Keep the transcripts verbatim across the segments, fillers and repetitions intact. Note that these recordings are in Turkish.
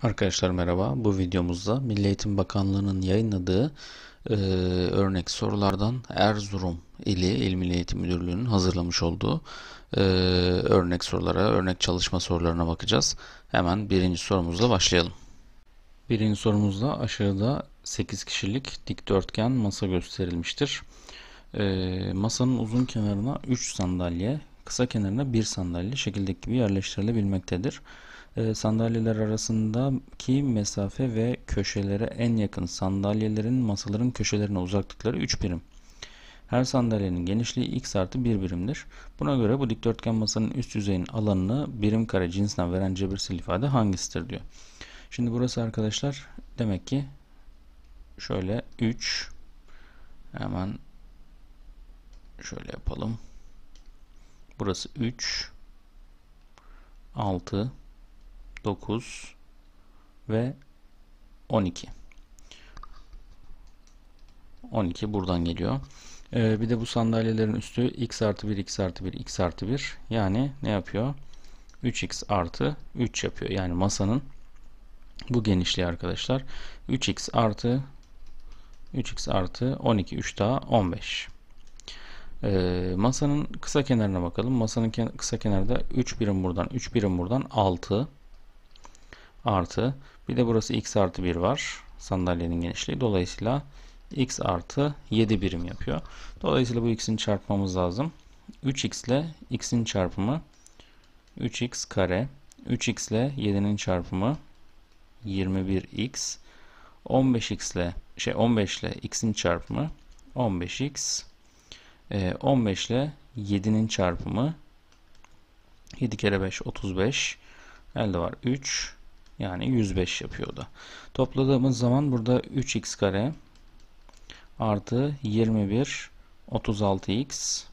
Arkadaşlar merhaba. Bu videomuzda Milli Eğitim Bakanlığı'nın yayınladığı e, örnek sorulardan Erzurum ili İl Milli Eğitim Müdürlüğü'nün hazırlamış olduğu e, örnek sorulara, örnek çalışma sorularına bakacağız. Hemen birinci sorumuzla başlayalım. Birinci sorumuzda aşağıda sekiz kişilik dikdörtgen masa gösterilmiştir. E, masanın uzun kenarına üç sandalye, kısa kenarına bir sandalye şekildeki gibi yerleştirilebilmektedir. E, sandalyeler arasındaki mesafe ve köşelere en yakın sandalyelerin masaların köşelerine uzaklıkları üç birim. Her sandalyenin genişliği x artı bir birimdir. Buna göre bu dikdörtgen masanın üst yüzeyinin alanını birim kare cinsinden veren cebirsel ifade hangisidir diyor. Şimdi burası arkadaşlar demek ki şöyle üç, hemen şöyle yapalım. Burası üç, altı, dokuz ve on iki. on iki buradan geliyor. Ee, bir de bu sandalyelerin üstü x artı bir, x artı bir, x artı bir. Yani ne yapıyor? üç x artı üç yapıyor. Yani masanın bu genişliği arkadaşlar. üç x artı üç x artı on iki. üç daha on beş. Ee, masanın kısa kenarına bakalım. Masanın kısa kenarda üç birim buradan, üç birim buradan altı artı. Bir de burası x artı bir var. Sandalyenin genişliği. Dolayısıyla x artı yedi birim yapıyor. Dolayısıyla bu x'ini çarpmamız lazım. üç x ile x'in çarpımı üç x kare. üç x ile yedinin çarpımı yirmi bir x. on beş x ile şey on beş ile x'in çarpımı on beş x. Ee, on beş ile yedinin çarpımı yedi kere beş otuz beş. Elde var üç. Yani yüz beş yapıyor da. Topladığımız zaman burada üç x kare artı yirmi bir otuz altı x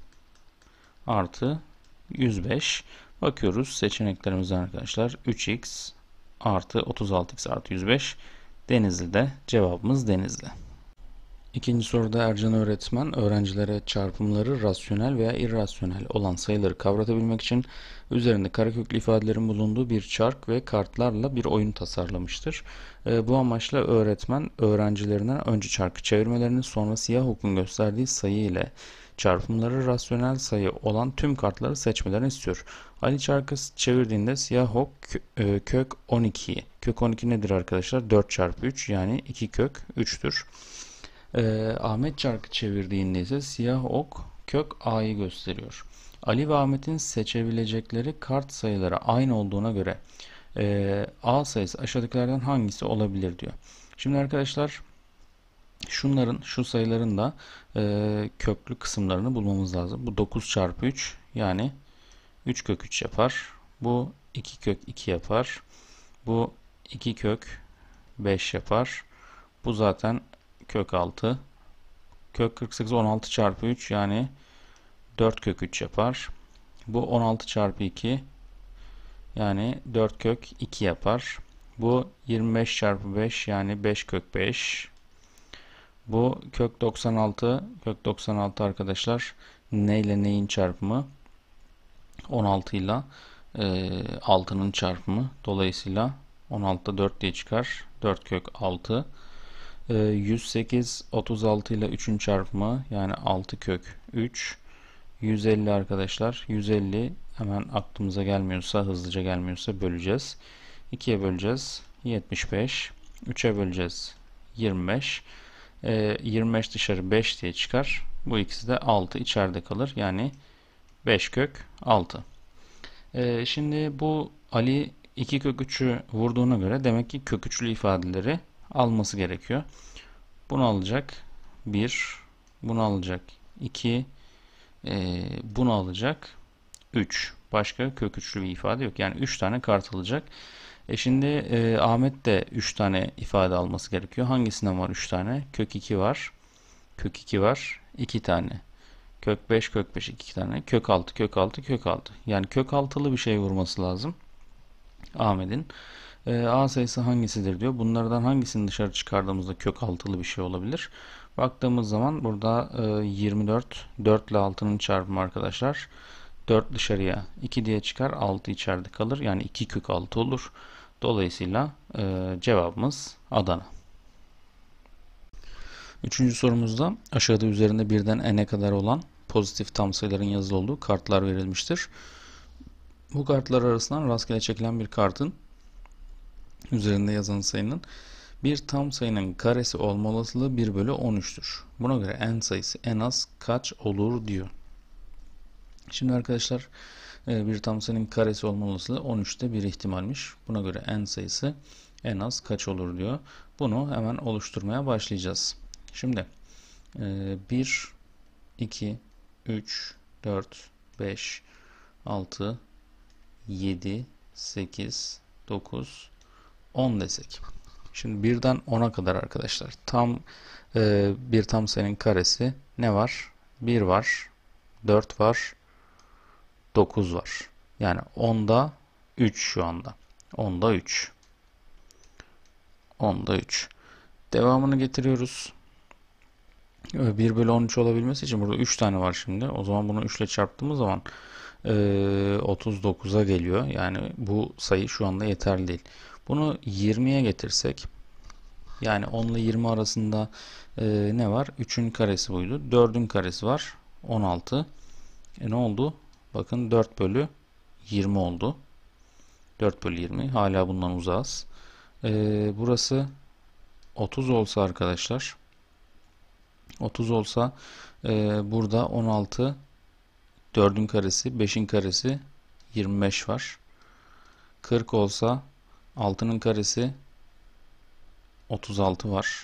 artı yüz beş. Bakıyoruz seçeneklerimizden arkadaşlar. üç x artı otuz altı x artı yüz beş. Denizli'de, cevabımız Denizli. İkinci soruda Ercan öğretmen öğrencilere çarpımları rasyonel veya irrasyonel olan sayıları kavratabilmek için üzerinde kareköklü ifadelerin bulunduğu bir çark ve kartlarla bir oyun tasarlamıştır. E, bu amaçla öğretmen öğrencilerine önce çarkı çevirmelerini, sonra siyah okun gösterdiği sayı ile çarpımları rasyonel sayı olan tüm kartları seçmelerini istiyor. Ali çarkı çevirdiğinde siyah ok e, kök on iki. Kök on iki nedir arkadaşlar? dört çarpı üç, yani iki kök üç'tür. Ee, Ahmet çarkı çevirdiğinde ise siyah ok kök a'yı gösteriyor. Ali ve Ahmet'in seçebilecekleri kart sayıları aynı olduğuna göre e, a sayısı aşağıdakilerden hangisi olabilir diyor. Şimdi arkadaşlar şunların, şu sayıların da e, köklü kısımlarını bulmamız lazım. Bu dokuz çarpı üç, yani üç kök üç yapar. Bu iki kök iki yapar. Bu iki kök beş yapar. Bu zaten kök altı. Kök kırk sekiz on altı çarpı üç, yani dört kök üç yapar. Bu on altı çarpı iki, yani dört kök iki yapar. Bu yirmi beş çarpı beş, yani beş kök beş. Bu kök doksan altı. Kök doksan altı arkadaşlar ne ile neyin çarpımı? on altı ile altının çarpımı. Dolayısıyla on altıda dört diye çıkar. dört kök altı. yüz sekiz otuz altı ile üçün çarpımı, yani altı kök üç. yüz elli arkadaşlar. yüz elli hemen aklımıza gelmiyorsa, hızlıca gelmiyorsa böleceğiz. ikiye böleceğiz. yetmiş beş. üçe böleceğiz. yirmi beş. E, yirmi beş dışarı beş diye çıkar. Bu ikisi de altı içeride kalır. Yani beş kök altı. E, şimdi bu Ali iki kök üç'ü vurduğuna göre demek ki kök üçlü ifadeleri alması gerekiyor. Bunu alacak bir, bunu alacak iki, e, bunu alacak üç. Başka kök üçlü bir ifade yok. Yani üç tane kart alacak. E şimdi e, Ahmet de üç tane ifade alması gerekiyor. Hangisinden var üç tane? Kök iki var. Kök iki var. iki tane. Kök beş, kök beş iki tane. Kök altı, kök altı, kök altı. Yani kök altılı bir şey vurması lazım Ahmet'in. E, A sayısı hangisidir diyor. Bunlardan hangisini dışarı çıkardığımızda kök altılı bir şey olabilir? Baktığımız zaman burada e, yirmi dört, dört ile altının çarpımı arkadaşlar. dört dışarıya iki diye çıkar, altı içeride kalır. Yani iki kök altı olur. Dolayısıyla e, cevabımız Adana. Üçüncü sorumuzda aşağıda üzerinde birden n'e kadar olan pozitif tam sayıların yazılı olduğu kartlar verilmiştir. Bu kartlar arasından rastgele çekilen bir kartın üzerinde yazan sayının bir tam sayının karesi olma olasılığı bir bölü on üç'tür. Buna göre n sayısı en az kaç olur diyor. Şimdi arkadaşlar bir tam sayının karesi olma olasılığı on üç'te bir ihtimalmiş. Buna göre n sayısı en az kaç olur diyor. Bunu hemen oluşturmaya başlayacağız. Şimdi bir, iki, üç, dört, beş, altı, yedi, sekiz, dokuz, on desek. Şimdi birden on'a kadar arkadaşlar tam e, bir tam sayının karesi ne var? bir var, dört var, dokuz var. Yani onda üç şu anda. onda üç. onda üç. Devamını getiriyoruz. bir bölü on üç olabilmesi için burada üç tane var şimdi. O zaman bunu üç ile çarptığımız zaman e, otuz dokuz'a geliyor. Yani bu sayı şu anda yeterli değil. Bunu yirmiye getirsek, yani on ile yirmi arasında e, ne var? üçün karesi buydu. dördün karesi var. on altı. E ne oldu? Bakın dört bölü yirmi oldu. dört bölü yirmi. Hala bundan uzağız. E, burası otuz olsa arkadaşlar, otuz olsa e, burada on altı, dördün karesi, beşin karesi yirmi beş var. kırk olsa altının karesi otuz altı var.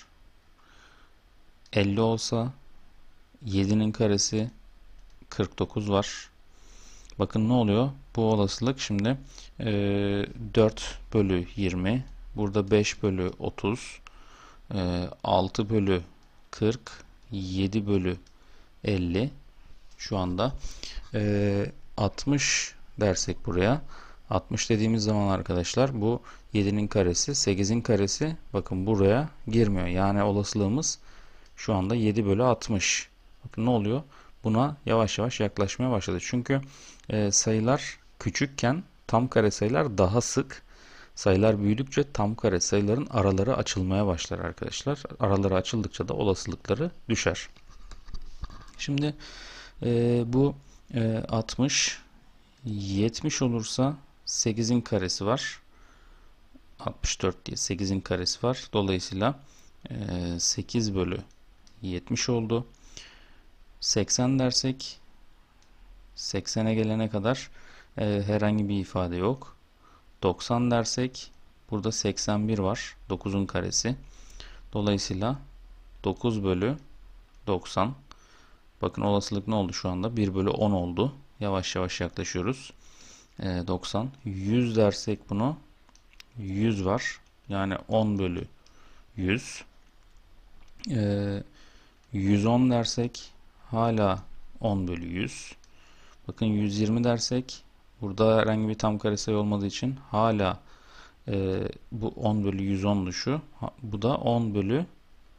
elli olsa yedinin karesi kırk dokuz var. Bakın ne oluyor? Bu olasılık şimdi e, dört bölü yirmi, burada beş bölü otuz, e, altı bölü kırk, yedi bölü elli. Şu anda e, altmış dersek buraya. altmış dediğimiz zaman arkadaşlar bu yedinin karesi, sekizin karesi bakın buraya girmiyor. Yani olasılığımız şu anda yedi bölü altmış. Bakın ne oluyor? Buna yavaş yavaş yaklaşmaya başladı. Çünkü e, sayılar küçükken tam kare sayılar daha sık, sayılar büyüdükçe tam kare sayıların araları açılmaya başlar arkadaşlar. Araları açıldıkça da olasılıkları düşer. Şimdi e, bu e, altmış, yetmiş olursa sekizin karesi var. altmış dört diye sekizin karesi var. Dolayısıyla e, sekiz bölü yetmiş oldu. seksen dersek seksene gelene kadar e, herhangi bir ifade yok. doksan dersek burada seksen bir var. dokuzun karesi. Dolayısıyla dokuz bölü doksan. Bakın olasılık ne oldu şu anda? bir bölü on oldu. Yavaş yavaş yaklaşıyoruz. E, doksan. yüz dersek bunu yüz var. Yani on bölü yüz. E, yüz on dersek hala on bölü yüz. Bakın yüz yirmi dersek burada herhangi bir tam karesayı olmadığı için hala e, bu on bölü yüz on'du şu. Bu da on bölü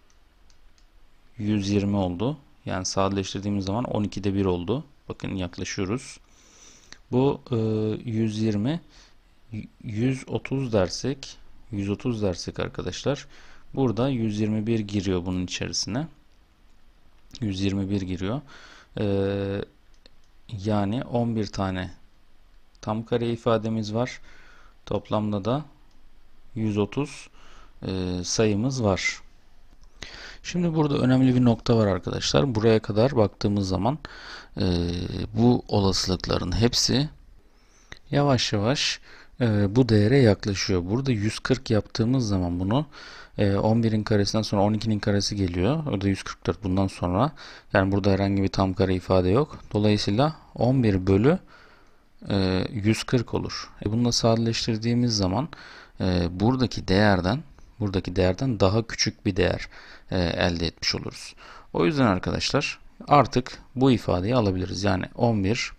yüz yirmi oldu. Yani sadeleştirdiğimiz zaman on ikide bir oldu. Bakın yaklaşıyoruz. Bu e, yüz yirmi, yüz otuz dersek, yüz otuz dersek arkadaşlar, burada yüz yirmi bir giriyor bunun içerisine. yüz yirmi bir giriyor. Ee, yani on bir tane tam kare ifademiz var. Toplamda da yüz otuz e, sayımız var. Şimdi burada önemli bir nokta var arkadaşlar. Buraya kadar baktığımız zaman e, bu olasılıkların hepsi yavaş yavaş e, bu değere yaklaşıyor. Burada yüz kırk yaptığımız zaman bunu e, on birin karesinden sonra on ikinin karesi geliyor. O da yüz kırk dört bundan sonra. Yani burada herhangi bir tam kare ifade yok. Dolayısıyla on bir bölü e, yüz kırk olur. E, bunu da sadeleştirdiğimiz zaman e, buradaki değerden buradaki değerden daha küçük bir değer e, elde etmiş oluruz. O yüzden arkadaşlar artık bu ifadeyi alabiliriz. Yani on bir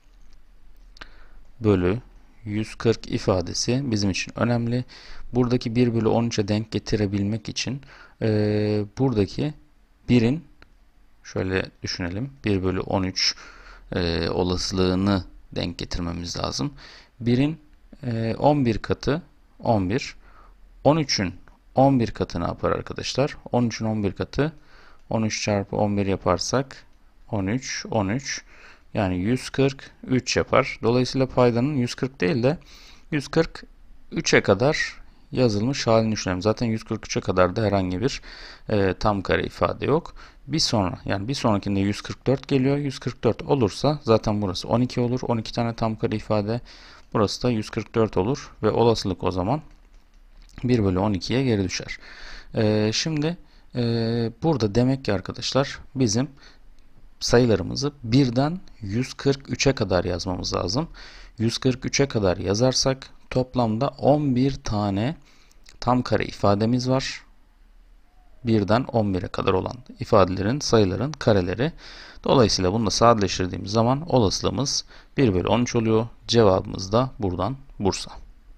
bölü yüz kırk ifadesi bizim için önemli. Buradaki bir bölü on üç'e denk getirebilmek için e, buradaki birin şöyle düşünelim. bir bölü on üç e, olasılığını denk getirmemiz lazım. birin e, on bir katı on bir. on üçün on bir katı ne yapar arkadaşlar? on üçün on bir katı on üç çarpı on bir yaparsak on üç, on üç yani yüz kırk üç yapar. Dolayısıyla paydanın yüz kırk değil de yüz kırk üçe kadar yazılmış halini düşünelim. Zaten yüz kırk üçe kadar da herhangi bir e, tam kare ifade yok. Bir sonra yani bir sonrakinde yüz kırk dört geliyor. yüz kırk dört olursa zaten burası on iki olur. on iki tane tam kare ifade. Burası da yüz kırk dört olur ve olasılık o zaman bir bölü on ikiye geri düşer. Ee, şimdi e, burada demek ki arkadaşlar bizim sayılarımızı birden yüz kırk üçe kadar yazmamız lazım. yüz kırk üçe kadar yazarsak toplamda on bir tane tam kare ifademiz var. birden on bire kadar olan ifadelerin, sayıların kareleri. Dolayısıyla bunu da sadeleştirdiğimiz zaman olasılığımız bir bölü on üç oluyor. Cevabımız da buradan Bursa.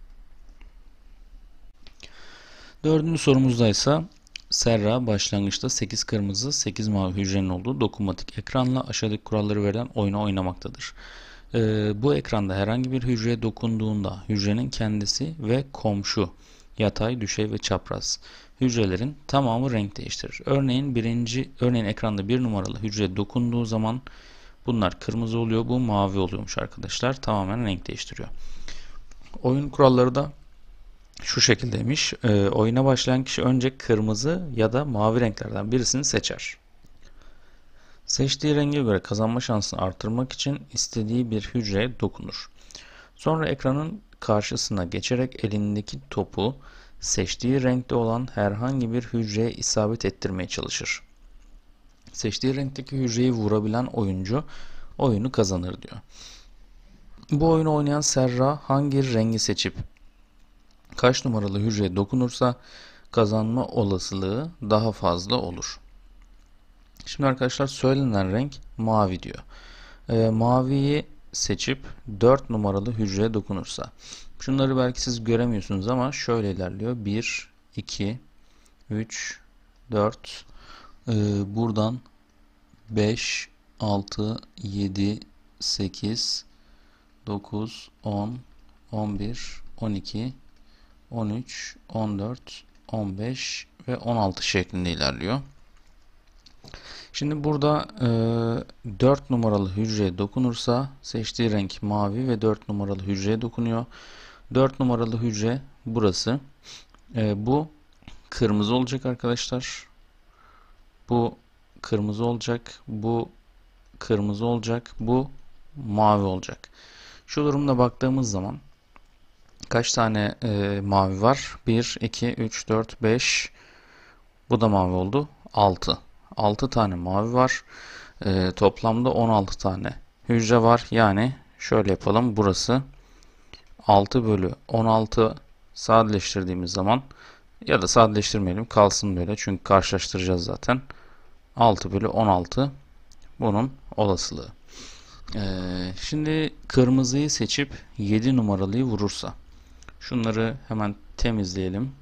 Dördüncü sorumuzda ise Serra başlangıçta sekiz kırmızı sekiz mavi hücrenin olduğu dokunmatik ekranla aşağıdaki kuralları verilen oyunu oynamaktadır. Ee, bu ekranda herhangi bir hücreye dokunduğunda hücrenin kendisi ve komşu yatay, düşey ve çapraz hücrelerin tamamı renk değiştirir. Örneğin birinci örneğin ekranda bir numaralı hücreye dokunduğu zaman bunlar kırmızı oluyor, bu mavi oluyormuş arkadaşlar. Tamamen renk değiştiriyor. Oyun kuralları da şu şekildeymiş. E, oyuna başlayan kişi önce kırmızı ya da mavi renklerden birisini seçer. Seçtiği renge göre kazanma şansını artırmak için istediği bir hücreye dokunur. Sonra ekranın karşısına geçerek elindeki topu seçtiği renkte olan herhangi bir hücreye isabet ettirmeye çalışır. Seçtiği renkteki hücreyi vurabilen oyuncu oyunu kazanır diyor. Bu oyunu oynayan Serra hangi rengi seçip kaç numaralı hücreye dokunursa kazanma olasılığı daha fazla olur. Şimdi arkadaşlar söylenen renk mavi diyor. E, maviyi seçip dört numaralı hücreye dokunursa. Şunları belki siz göremiyorsunuz ama şöyle ilerliyor. bir, iki, üç, dört. E, buradan beş, altı, yedi, sekiz, dokuz, on, on bir, on iki, on üç, on dört, on beş ve on altı şeklinde ilerliyor. Şimdi burada e, dört numaralı hücreye dokunursa seçtiği renk mavi ve dört numaralı hücreye dokunuyor. dört numaralı hücre burası. E, bu kırmızı olacak arkadaşlar. Bu kırmızı olacak. Bu kırmızı olacak. Bu mavi olacak. Şu durumda baktığımız zaman kaç tane e, mavi var? bir, iki, üç, dört, beş. Bu da mavi oldu. altı. altı tane mavi var. E, toplamda on altı tane hücre var. Yani şöyle yapalım. Burası altı bölü on altı sadeleştirdiğimiz zaman ya da sadeleştirmeyelim. Kalsın böyle. Çünkü karşılaştıracağız zaten. altı bölü on altı bunun olasılığı. E, şimdi kırmızıyı seçip yedi numaralıyı vurursa. Şunları hemen temizleyelim.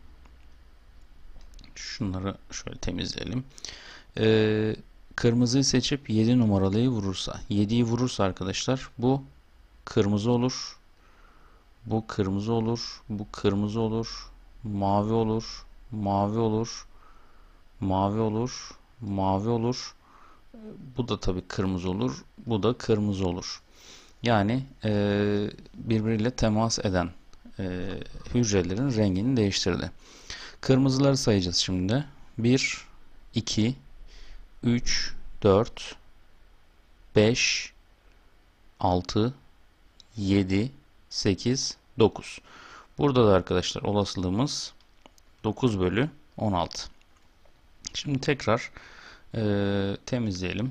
Şunları şöyle temizleyelim. Ee, kırmızıyı seçip yedi numaralıyı vurursa. yediyi vurursa arkadaşlar bu kırmızı olur. Bu kırmızı olur. Bu kırmızı olur. Mavi olur. Mavi olur. Mavi olur. Mavi olur. Bu da tabii kırmızı olur. Bu da kırmızı olur. Yani e, birbiriyle temas eden e, hücrelerin rengini değiştirdi. Kırmızıları sayacağız şimdi. bir, iki, üç, dört, beş, altı, yedi, sekiz, dokuz. Burada da arkadaşlar olasılığımız dokuz bölü on altı. Şimdi tekrar e, temizleyelim.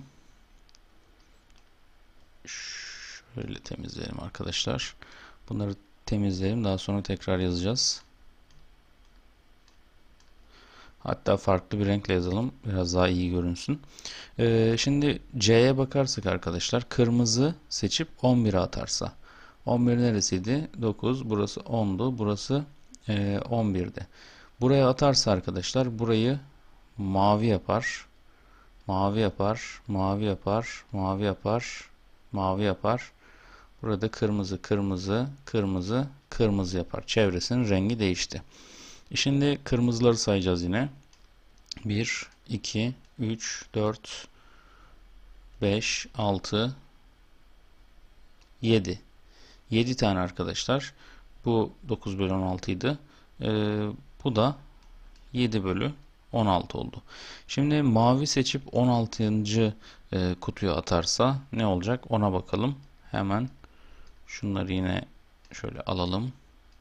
Şöyle temizleyelim arkadaşlar. Bunları temizleyelim. Daha sonra tekrar yazacağız. Hatta farklı bir renkle yazalım. Biraz daha iyi görünsün. Ee, şimdi C'ye bakarsak arkadaşlar kırmızı seçip on bire atarsa. on bir neresiydi? dokuz. Burası ondu. Burası e, on birdi. Buraya atarsa arkadaşlar burayı mavi yapar. Mavi yapar. Mavi yapar. Mavi yapar. Mavi yapar. Burada kırmızı, kırmızı, kırmızı, kırmızı yapar. Çevresinin rengi değişti. Şimdi kırmızıları sayacağız yine. bir, iki, üç, dört, beş, altı, yedi. yedi tane arkadaşlar. Bu dokuz bölü on altı idi. Ee, bu da yedi bölü on altı oldu. Şimdi mavi seçip on altıncı E, kutuya atarsa ne olacak? Ona bakalım. Hemen şunları yine şöyle alalım.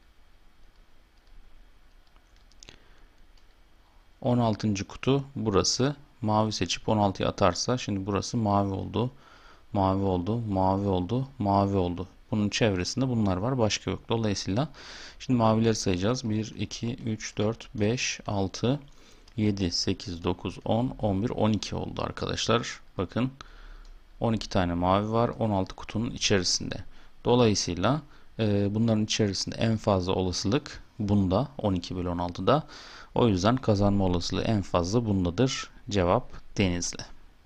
on altıncı kutu burası. Mavi seçip on altıya atarsa şimdi burası mavi oldu. Mavi oldu. Mavi oldu. Mavi oldu. Bunun çevresinde bunlar var. Başka yok. Dolayısıyla şimdi mavileri sayacağız. bir, iki, üç, dört, beş, altı, yedi, sekiz, dokuz, on, on bir, on iki oldu arkadaşlar. Bakın on iki tane mavi var. on altı kutunun içerisinde. Dolayısıyla e, bunların içerisinde en fazla olasılık bunda. on iki bölü on altıda. O yüzden kazanma olasılığı en fazla bundadır. Cevap Denizli.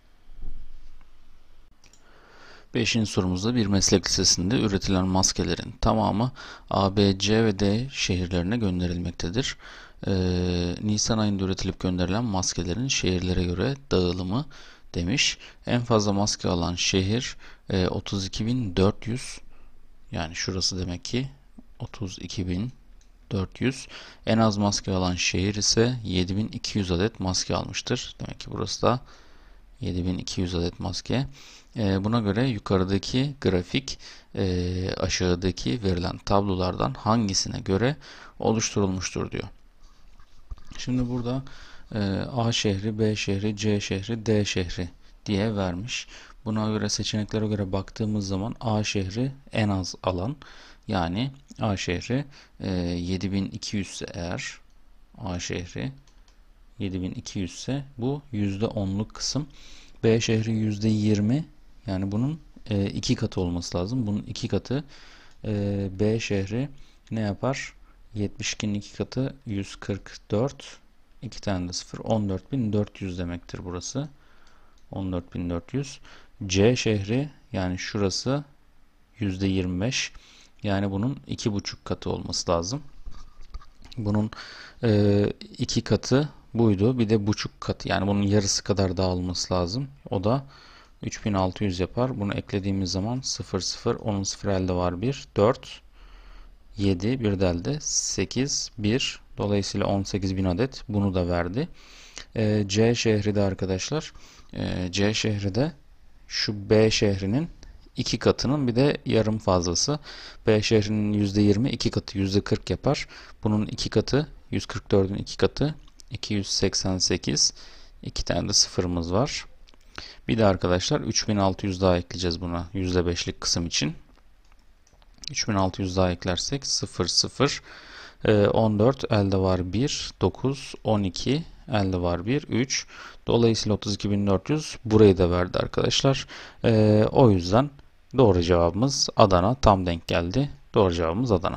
Beşinci sorumuzda bir meslek lisesinde üretilen maskelerin tamamı A, B, C ve D şehirlerine gönderilmektedir. Ee, Nisan ayında üretilip gönderilen maskelerin şehirlere göre dağılımı demiş. En fazla maske alan şehir e, otuz iki bin dört yüz, yani şurası demek ki otuz iki bin dört yüz. En az maske alan şehir ise yedi bin iki yüz adet maske almıştır. Demek ki burası da yedi bin iki yüz adet maske. E, buna göre yukarıdaki grafik e, aşağıdaki verilen tablolardan hangisine göre oluşturulmuştur diyor. Şimdi burada e, A şehri, B şehri, C şehri, D şehri diye vermiş. Buna göre seçeneklere göre baktığımız zaman A şehri en az alan, yani A şehri e, yedi bin iki yüz ise eğer A şehri yedi bin iki yüz ise bu yüzde onluk kısım. B şehri yüzde yirmi, yani bunun e, iki katı olması lazım. Bunun iki katı e, B şehri ne yapar? yetmiş ikinin iki katı yüz kırk dört. iki tane de sıfır, on dört bin dört yüz demektir burası. on dört bin dört yüz. C şehri, yani şurası yüzde yirmi beş. Yani bunun iki buçuk katı olması lazım. Bunun e, iki katı buydu. Bir de buçuk katı, yani bunun yarısı kadar dağılması lazım. O da üç bin altı yüz yapar. Bunu eklediğimiz zaman sıfır sıfır, onun sıfır elde var bir, dört, yedi, bir de elde sekiz, bir. Dolayısıyla on sekiz bin adet bunu da verdi. E, C şehri de arkadaşlar, e, C şehri de şu B şehrinin iki katının bir de yarım fazlası. B şehrinin yüzde yirmi, iki katı yüzde kırk yapar. Bunun iki katı, yüz kırk dördün iki katı iki yüz seksen sekiz. iki tane de sıfırımız var. Bir de arkadaşlar üç bin altı yüz daha ekleyeceğiz buna yüzde beşlik kısım için. üç bin altı yüz daha eklersek sıfır sıfır, on dört elde var bir, dokuz, on iki elde var bir, üç. Dolayısıyla otuz iki bin dört yüz burayı da verdi arkadaşlar. Ee, o yüzden doğru cevabımız Adana, tam denk geldi. Doğru cevabımız Adana.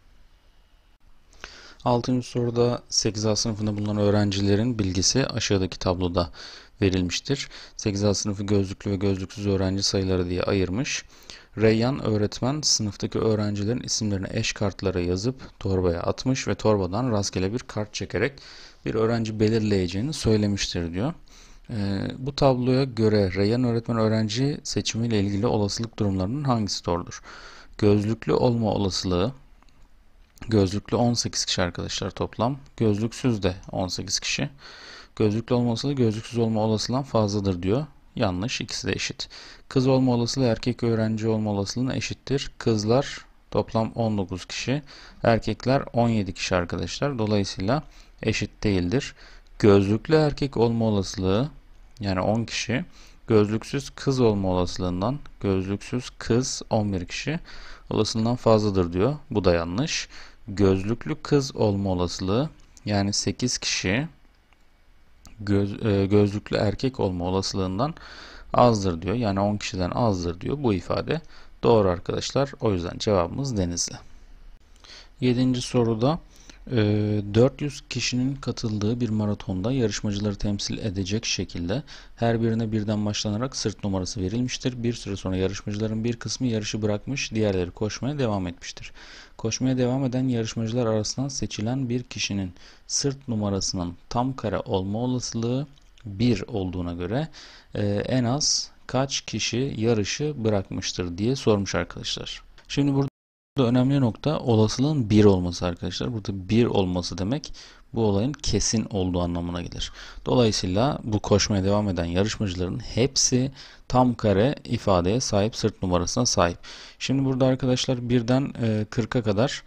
altıncı soruda sekiz A sınıfında bulunan öğrencilerin bilgisi aşağıdaki tabloda verilmiştir. sekiz A sınıfı gözlüklü ve gözlüksüz öğrenci sayıları diye ayırmış. Reyyan öğretmen sınıftaki öğrencilerin isimlerini eş kartlara yazıp torbaya atmış ve torbadan rastgele bir kart çekerek bir öğrenci belirleyeceğini söylemiştir diyor. Ee, bu tabloya göre Reyyan öğretmen öğrenci seçimiyle ilgili olasılık durumlarının hangisi doğrudur? Gözlüklü olma olasılığı, gözlüklü on sekiz kişi arkadaşlar toplam. Gözlüksüz de on sekiz kişi. Gözlüklü olma olasılığı gözlüksüz olma olasılığından fazladır diyor. Yanlış, ikisi de eşit. Kız olma olasılığı erkek öğrenci olma olasılığına eşittir. Kızlar toplam on dokuz kişi. Erkekler on yedi kişi arkadaşlar. Dolayısıyla eşit değildir. Gözlüklü erkek olma olasılığı, yani on kişi. Gözlüksüz kız olma olasılığından gözlüksüz kız on bir kişi olasılığından fazladır diyor. Bu da yanlış. Gözlüklü kız olma olasılığı, yani sekiz kişi göz, e, gözlüklü erkek olma olasılığından azdır diyor. Yani on kişiden azdır diyor. Bu ifade doğru arkadaşlar. O yüzden cevabımız Denizli. Yedinci soruda dört yüz kişinin katıldığı bir maratonda yarışmacıları temsil edecek şekilde her birine birden başlanarak sırt numarası verilmiştir. Bir süre sonra yarışmacıların bir kısmı yarışı bırakmış, diğerleri koşmaya devam etmiştir. Koşmaya devam eden yarışmacılar arasından seçilen bir kişinin sırt numarasının tam kare olma olasılığı bir olduğuna göre e, en az kaç kişi yarışı bırakmıştır diye sormuş arkadaşlar. Şimdi burada önemli nokta olasılığın bir olması arkadaşlar. Burada bir olması demek bu olayın kesin olduğu anlamına gelir. Dolayısıyla bu koşmaya devam eden yarışmacıların hepsi tam kare ifadeye sahip, sırt numarasına sahip. Şimdi burada arkadaşlar birden kırka kadar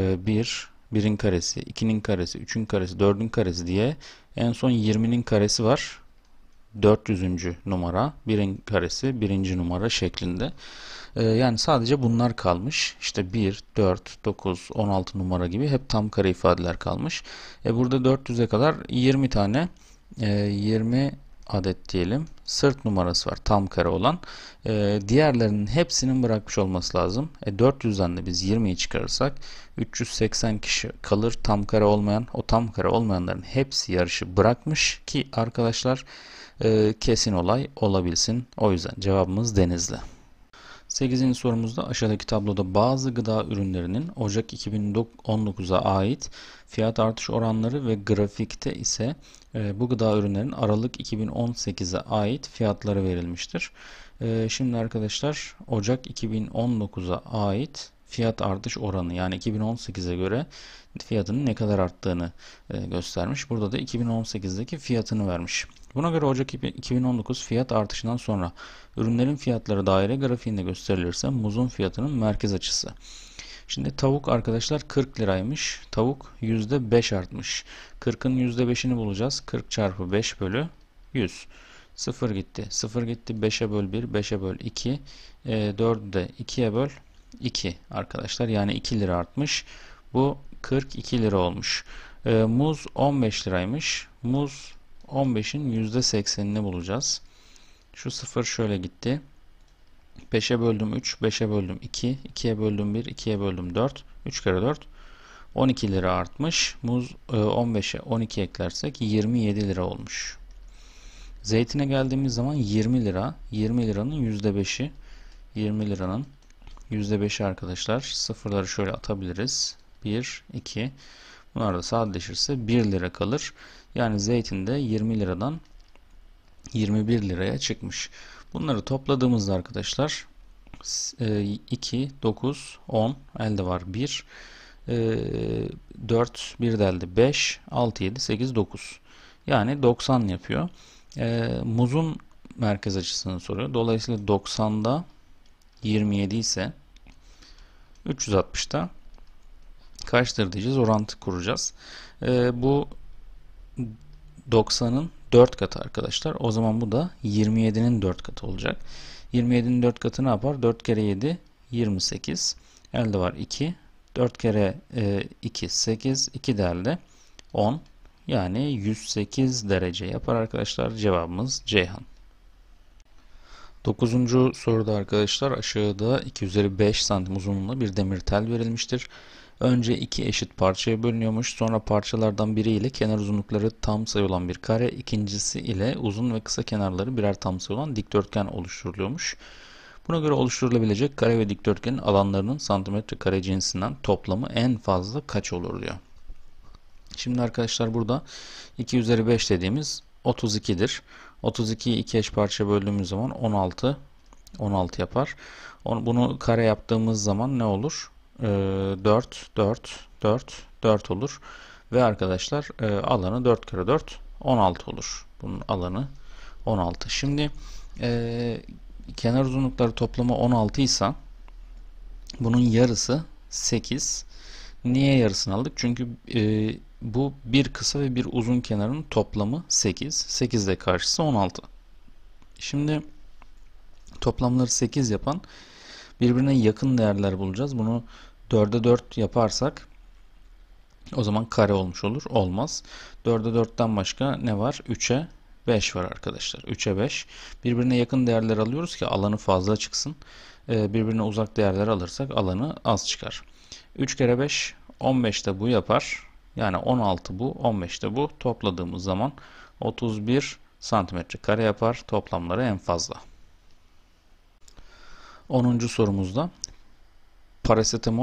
bir, birin karesi, ikinin karesi, üçün karesi, dördün karesi diye en son yirminin karesi var. dört yüzüncü numara, birin karesi, birinci numara şeklinde. Ee, yani sadece bunlar kalmış. İşte bir, dört, dokuz, on altı numara gibi hep tam kare ifadeler kalmış. E burada dört yüze kadar yirmi tane, e, yirmi adet diyelim sırt numarası var tam kare olan. E, diğerlerinin hepsinin bırakmış olması lazım. E, dört yüzden de biz yirmiyi çıkarırsak üç yüz seksen kişi kalır tam kare olmayan. O tam kare olmayanların hepsi yarışı bırakmış ki arkadaşlar e, kesin olay olabilsin. O yüzden cevabımız Denizli. sekizinci sorumuzda aşağıdaki tabloda bazı gıda ürünlerinin Ocak iki bin on dokuza ait fiyat artış oranları ve grafikte ise e, bu gıda ürünlerin Aralık iki bin on sekize ait fiyatları verilmiştir. E, şimdi arkadaşlar Ocak iki bin on dokuza ait fiyat artış oranı yani iki bin on sekize göre fiyatının ne kadar arttığını e, göstermiş. Burada da iki bin on sekizdeki fiyatını vermiş. Buna göre Ocak iki bin on dokuz fiyat artışından sonra ürünlerin fiyatları daire grafiğinde gösterilirse muzun fiyatının merkez açısı. Şimdi tavuk arkadaşlar kırk liraymış. Tavuk yüzde beş artmış. kırkın yüzde beşini bulacağız. kırk çarpı beş bölü yüz. sıfır gitti. sıfır gitti. beşe böl bir. beşe böl iki. E, dördü de ikiye böl iki arkadaşlar. Yani iki lira artmış. Bu kırk iki lira olmuş. E, muz on beş liraymış. Muz on beşin yüzde seksenini bulacağız. Şu sıfır şöyle gitti. beşe böldüm üç, beşe böldüm iki, ikiye böldüm bir, ikiye böldüm dört. üç kere dört. on iki lira artmış. Muz on beşe on iki eklersek yirmi yedi lira olmuş. Zeytine geldiğimiz zaman yirmi lira. yirmi liranın yüzde beşi. yirmi liranın yüzde beşi arkadaşlar. Sıfırları şöyle atabiliriz. bir, iki. Bunlar da sadeleşirse bir lira kalır. Yani zeytin de yirmi liradan yirmi bir liraya çıkmış. Bunları topladığımızda arkadaşlar iki, dokuz, on elde var bir, dört, bir de elde beş, altı, yedi, sekiz, dokuz. Yani doksan yapıyor. Muzun merkez açısını soruyor. Dolayısıyla doksanda yirmi yedi ise üç yüz altmışta kaçtır diyeceğiz. Orantı kuracağız. Bu doksanın dört katı arkadaşlar. O zaman bu da yirmi yedinin dört katı olacak. yirmi yedinin dört katı ne yapar? dört kere yedi yirmi sekiz. Elde var iki. dört kere iki sekiz. iki de elde on. Yani yüz sekiz derece yapar arkadaşlar. Cevabımız Ceyhan. dokuzuncu soruda arkadaşlar aşağıda iki üzeri beş santim uzunluğunda bir demir tel verilmiştir. Önce iki eşit parçaya bölünüyormuş. Sonra parçalardan biri ile kenar uzunlukları tam sayı olan bir kare, ikincisi ile uzun ve kısa kenarları birer tam sayı olan dikdörtgen oluşturuluyormuş. Buna göre oluşturulabilecek kare ve dikdörtgenin alanlarının santimetre kare cinsinden toplamı en fazla kaç olur diyor. Şimdi arkadaşlar burada iki üzeri beş dediğimiz otuz iki'dir. otuz iki'yi iki eş parçaya böldüğümüz zaman on altı on altı yapar. Bunu kare yaptığımız zaman ne olur? dört, dört, dört, dört olur. Ve arkadaşlar alanı dört kere dört, on altı olur. Bunun alanı on altı. Şimdi e, kenar uzunlukları toplamı on altı ise bunun yarısı sekiz. Niye yarısını aldık? Çünkü e, bu bir kısa ve bir uzun kenarın toplamı sekiz. sekiz de karşısı on altı. Şimdi toplamları sekiz yapan birbirine yakın değerler bulacağız. Bunu dörde dört yaparsak o zaman kare olmuş olur. Olmaz. dörde dörtten başka ne var? üçe beş var arkadaşlar. üçe beş. Birbirine yakın değerler alıyoruz ki alanı fazla çıksın. Birbirine uzak değerler alırsak alanı az çıkar. üç kere beş on beş de bu yapar. Yani on altı bu, on beş de bu. Topladığımız zaman otuz bir santimetre kare yapar. Toplamları en fazla. onuncu sorumuzda parasetamol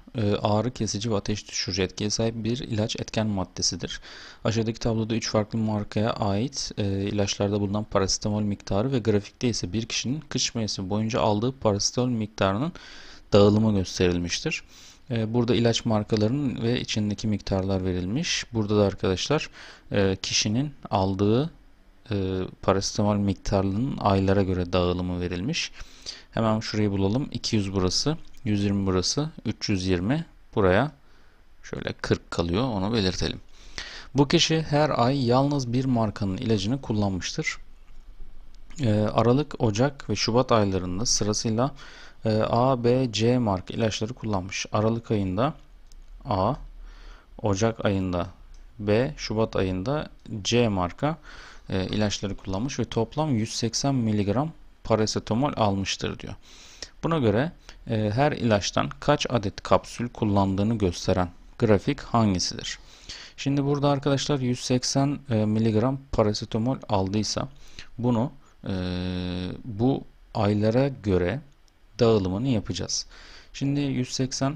e, ağrı kesici ve ateş düşürücü etkiye sahip bir ilaç etken maddesidir. Aşağıdaki tabloda üç farklı markaya ait e, ilaçlarda bulunan parasetamol miktarı ve grafikte ise bir kişinin kış mevsimi boyunca aldığı parasetamol miktarının dağılımı gösterilmiştir. E, burada ilaç markalarının ve içindeki miktarlar verilmiş. Burada da arkadaşlar e, kişinin aldığı e, parasetamol miktarının aylara göre dağılımı verilmiş. Hemen şurayı bulalım. iki yüz burası, yüz yirmi burası, üç yüz yirmi buraya şöyle kırk kalıyor. Onu belirtelim. Bu kişi her ay yalnız bir markanın ilacını kullanmıştır. Ee, Aralık, Ocak ve Şubat aylarında sırasıyla e, A, B, C marka ilaçları kullanmış. Aralık ayında A, Ocak ayında B, Şubat ayında C marka e, ilaçları kullanmış ve toplam yüz seksen miligram parasetamol almıştır diyor. Buna göre e, her ilaçtan kaç adet kapsül kullandığını gösteren grafik hangisidir? Şimdi burada arkadaşlar yüz seksen e, miligram parasetamol aldıysa bunu e, bu aylara göre dağılımını yapacağız. Şimdi yüz seksen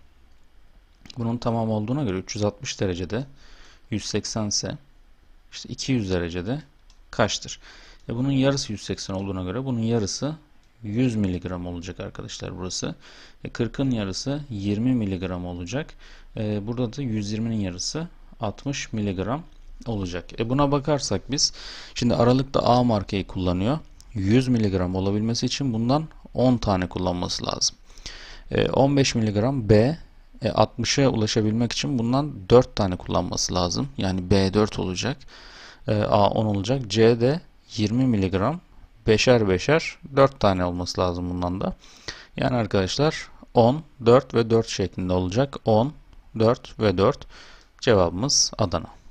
bunun tamam olduğuna göre üç yüz altmış derecede yüz seksen ise işte iki yüz derecede kaçtır? E bunun yarısı yüz seksen olduğuna göre bunun yarısı yüz miligram olacak arkadaşlar burası. E kırkın yarısı yirmi miligram olacak. E burada da yüz yirminin yarısı altmış miligram olacak. E buna bakarsak biz şimdi Aralık'ta A markayı kullanıyor. yüz miligram olabilmesi için bundan on tane kullanması lazım. E on beş miligram B e altmışa ulaşabilmek için bundan dört tane kullanması lazım. Yani B dört olacak. E, A on olacak. C de yirmi miligram. Beşer beşer dört tane olması lazım bundan da. Yani arkadaşlar on, dört ve dört şeklinde olacak. on, dört ve dört. Cevabımız Adana.